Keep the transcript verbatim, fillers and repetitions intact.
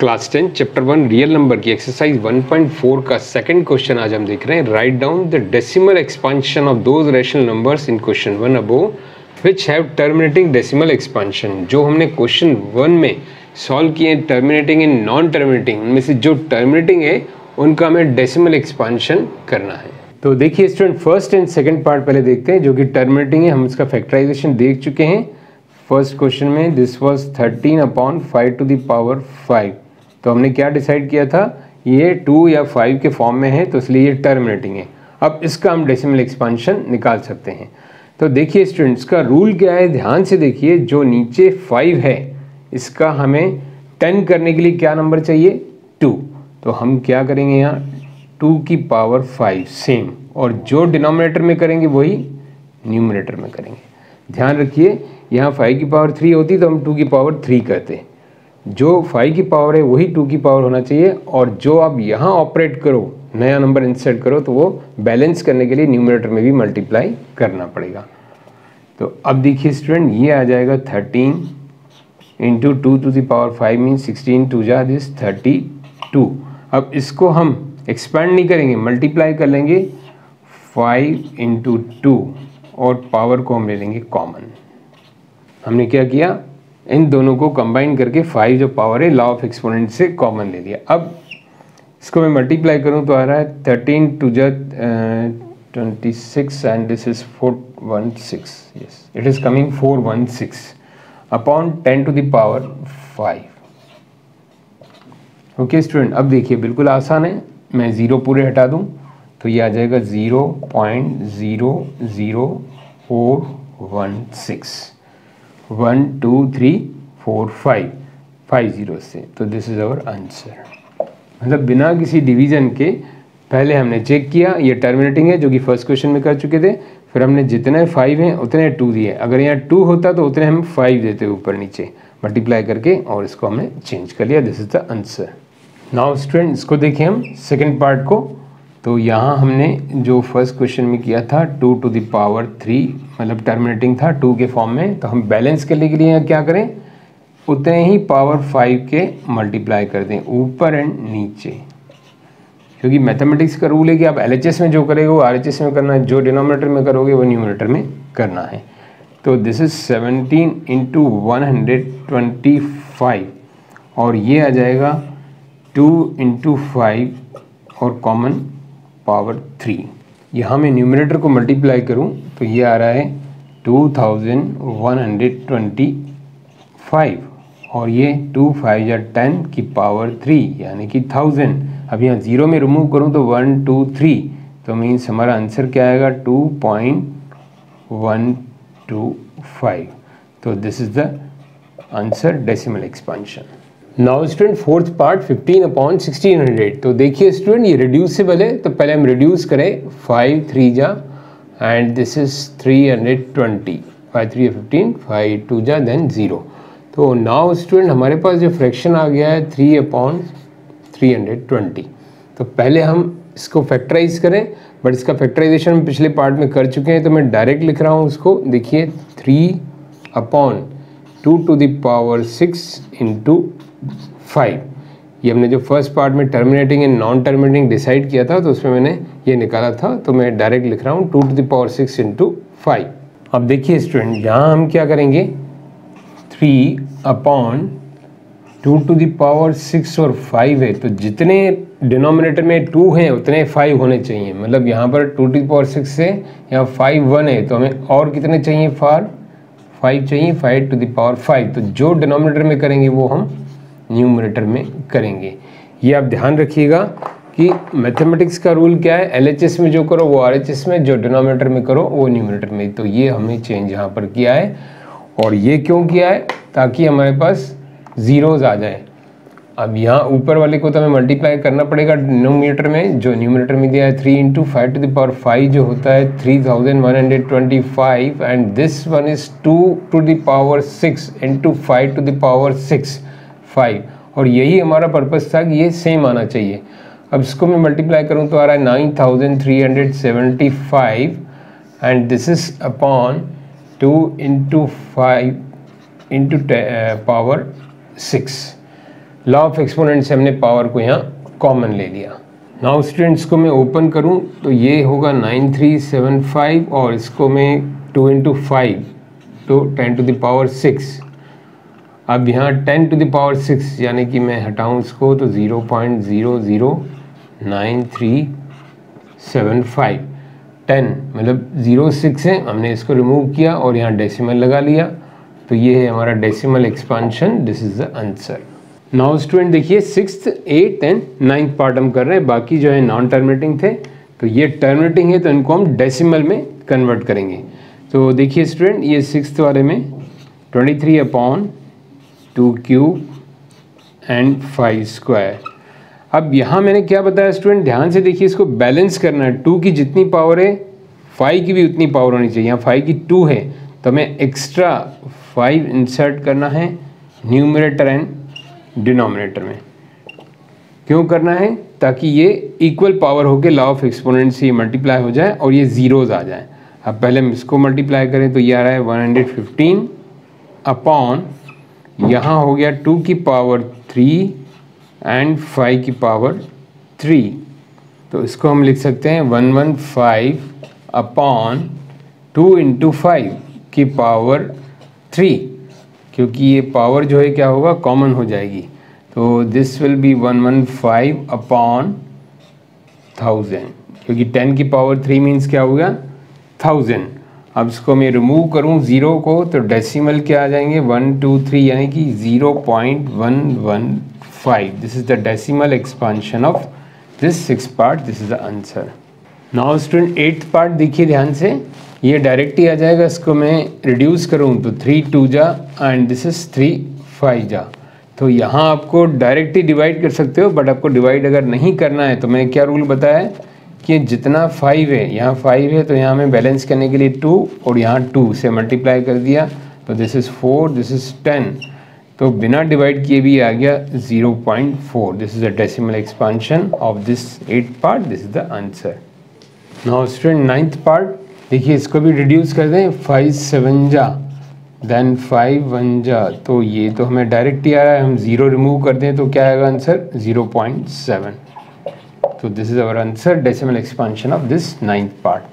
Class ten chapter one real number की exercise one point four का second question आज हम देख रहे हैं। Right down the decimal expansion of those rational numbers in question one above which have terminating decimal expansion. जो हमने question one में सॉल्व किए टर्मिनेटिंग इन नॉन टर्मिनेटिंग, उनमें से जो टर्मिनेटिंग है उनका हमें डेसिमल एक्सपांशन करना है। तो देखिए student, first and second part पहले देखते हैं जो कि टर्मिनेटिंग है। हम इसका फैक्टराइजेशन देख चुके हैं फर्स्ट क्वेश्चन में। This was thirteen upon five to the power five. तो हमने क्या डिसाइड किया था, ये टू या फाइव के फॉर्म में है तो इसलिए ये टर्मिनेटिंग है। अब इसका हम डेसिमल एक्सपांशन निकाल सकते हैं। तो देखिए स्टूडेंट्स, का रूल क्या है, ध्यान से देखिए। जो नीचे फाइव है इसका हमें टेन करने के लिए क्या नंबर चाहिए, टू। तो हम क्या करेंगे यहाँ टू की पावर फाइव सेम, और जो डिनोमिनेटर में करेंगे वही न्यूमरेटर में करेंगे। ध्यान रखिए, यहाँ फाइव की पावर थ्री होती तो हम टू की पावर थ्री करते। जो फाइव की पावर है वही टू की पावर होना चाहिए, और जो आप यहाँ ऑपरेट करो, नया नंबर इंसर्ट करो, तो वो बैलेंस करने के लिए न्यूमरेटर में भी मल्टीप्लाई करना पड़ेगा। तो अब देखिए स्टूडेंट, ये आ जाएगा thirteen into two to the power five mean sixteen two जा दिस थर्टी टू। अब इसको हम एक्सपैंड नहीं करेंगे, मल्टीप्लाई कर लेंगे फाइव इंटू टू, और पावर को हम ले लेंगे कॉमन। हमने क्या किया, इन दोनों को कंबाइन करके फाइव जो पावर है लॉ ऑफ एक्सपोनेंट से कॉमन ले लिया। अब इसको मैं मल्टीप्लाई करूं तो आ रहा है थर्टीन टू जा twenty six and this is four one six, yes it is coming four one six upon ten to the power five. Okay student, अब देखिए बिल्कुल आसान है। मैं ज़ीरो पूरे हटा दूं तो ये आ जाएगा zero point zero zero four one six, one two three four five, five zero से। तो दिस इज आवर आंसर। मतलब बिना किसी डिवीजन के पहले हमने चेक किया ये टर्मिनेटिंग है, जो कि फर्स्ट क्वेश्चन में कर चुके थे। फिर हमने जितने फाइव हैं उतने टू दिए। अगर यहाँ टू होता तो उतने हम फाइव देते ऊपर नीचे मल्टीप्लाई करके, और इसको हमने चेंज कर लिया। This is the answer. Now student, इसको देखें हम सेकेंड पार्ट को। तो यहाँ हमने जो फर्स्ट क्वेश्चन में किया था two to the power three, मतलब टर्मिनेटिंग था टू के फॉर्म में। तो हम बैलेंस करने के लिए यहाँ क्या करें, उतने ही पावर फाइव के मल्टीप्लाई कर दें ऊपर एंड नीचे, क्योंकि मैथमेटिक्स का रूल है कि आप एल एच एस में जो करेंगे वो आर एच एस में करना है, जो डिनोमिनेटर में करोगे वो न्यूमरेटर में करना है। तो this is seventeen into one hundred twenty five, और ये आ जाएगा टू इंटू फाइव और कॉमन पावर थ्री। यहाँ मैं न्यूमरेटर को मल्टीप्लाई करूँ तो ये आ रहा है two thousand one hundred twenty five, और ये टू फाइव या टेन की पावर थ्री यानी कि थाउजेंड। अब यहाँ ज़ीरो में रिमूव करूँ तो वन टू थ्री, तो मीन्स हमारा आंसर क्या आएगा two point one two five. तो this is the answer decimal expansion. Now student fourth part fifteen upon sixteen hundred. तो देखिए स्टूडेंट, ये रिड्यूसिबल है तो पहले हम रिड्यूस करें। फाइव थ्री जा and this is three hundred twenty, five three fifteen, five two जा देन ज़ीरो। तो नाउ स्टूडेंट हमारे पास जो फ्रैक्शन आ गया है three upon three hundred twenty. तो पहले हम इसको फैक्टराइज करें, बट इसका फैक्टराइजेशन हम पिछले पार्ट में कर चुके हैं तो मैं डायरेक्ट लिख रहा हूँ उसको। देखिए three upon two to the power six into five. ये हमने जो फर्स्ट पार्ट में terminating and non terminating decide किया था तो उसमें मैंने ये निकाला था, तो मैं डायरेक्ट लिख रहा हूँ two to the power six into five. अब देखिए स्टूडेंट, यहाँ हम क्या करेंगे, three upon two to the power six और फाइव है, तो जितने डिनोमिनेटर में टू हैं उतने फाइव होने चाहिए। मतलब यहाँ पर two to the power six से यहाँ फाइव वन है, तो हमें और कितने चाहिए, फार फाइव चाहिए, five to the power five. तो जो डिनोमिनेटर में करेंगे वो हम न्यूमरेटर में करेंगे। ये आप ध्यान रखिएगा कि मैथमेटिक्स का रूल क्या है, एल एच एस में जो करो वो आर एच एस में, जो डिनोमिनेटर में करो वो न्यूमरेटर में। तो ये हमने चेंज यहाँ पर किया है, और ये क्यों किया है, ताकि हमारे पास ज़ीरोज़ आ जाए। अब यहाँ ऊपर वाले को तो हमें मल्टीप्लाई करना पड़ेगा डिनोमिनेटर में, जो न्यूमरेटर में दिया है three into five to the power five, जो होता है three thousand one hundred twenty five, and this one is two to the power six into five to the power six, five. और यही हमारा पर्पस था कि ये सेम आना चाहिए। अब इसको मैं मल्टीप्लाई करूँ तो आ रहा है nine thousand three hundred seventy five, and this is upon two into five into power six. Law of exponent से हमने पावर को यहाँ कॉमन ले लिया। नाउ स्टूडेंट्स को मैं ओपन करूँ तो ये होगा नाइन थ्री सेवन फाइव और इसको मैं टू इंटू फाइव तो ten to the power six. अब यहाँ ten to the power six यानी कि मैं हटाऊँ इसको तो zero point zero zero nine three seven five ten मतलब ज़ीरो सिक्स है, हमने इसको रिमूव किया और यहाँ डेसिमल लगा लिया तो ये है हमारा decimal expansion. This is the answer. Now student देखिए sixth eighth and ninth part हम कर रहे हैं, बाकी जो है नॉन टर्मिनेटिंग थे तो ये टर्मिनेटिंग है तो इनको हम डेसिमल में कन्वर्ट करेंगे। तो देखिए स्टूडेंट ये सिक्स्थ वाले में twenty three upon two cube and five square. अब यहाँ मैंने क्या बताया स्टूडेंट, ध्यान से देखिए, इसको बैलेंस करना है। टू की जितनी पावर है फाइव की भी उतनी पावर होनी चाहिए। यहाँ फाइव की टू है तो हमें एक्स्ट्रा फाइव इंसर्ट करना है न्यूमरेटर एंड डिनोमिनेटर में। क्यों करना है? ताकि ये इक्वल पावर होके लॉ ऑफ एक्सपोनेंट से मल्टीप्लाई हो जाए और ये ज़ीरोज़ आ जाए। अब पहले हम इसको मल्टीप्लाई करें तो ये आ रहा है वन हंड्रेड फिफ्टीन अपॉन यहाँ हो गया टू की पावर थ्री एंड फाइव की पावर थ्री, तो इसको हम लिख सकते हैं one one five upon two into five की पावर थ्री, क्योंकि ये पावर जो है क्या होगा कॉमन हो जाएगी। तो this will be one one five upon thousand, क्योंकि टेन की पावर थ्री मीन्स क्या होगा थाउजेंड। अब इसको मैं रिमूव करूं ज़ीरो को तो डेसिमल क्या आ जाएंगे वन टू थ्री यानी कि zero point one one five. This is the decimal expansion of this six part. This is the answer. Now student eighth part देखिए ध्यान से, ये डायरेक्ट ही आ जाएगा। इसको मैं रिड्यूस करूं तो थ्री टू जा and this is three five जा, तो यहाँ आपको डायरेक्ट ही डिवाइड कर सकते हो, बट आपको डिवाइड अगर नहीं करना है तो मैंने क्या रूल बताया है कि जितना फाइव है, यहाँ फाइव है तो यहाँ हमें बैलेंस करने के लिए टू और यहाँ टू से मल्टीप्लाई कर दिया तो this is four, this is ten, तो बिना डिवाइड किए भी आ गया zero point four. This is the decimal expansion of this eight part. This is the answer. Now student ninth part देखिए, इसको भी रिड्यूस कर दें, फाइव सेवन जा देन फाइव वन जा, तो ये तो हमें डायरेक्ट ही आ रहा है, हम ज़ीरो रिमूव कर दें तो क्या आएगा answer zero point seven. So this is our answer, decimal expansion of this ninth part.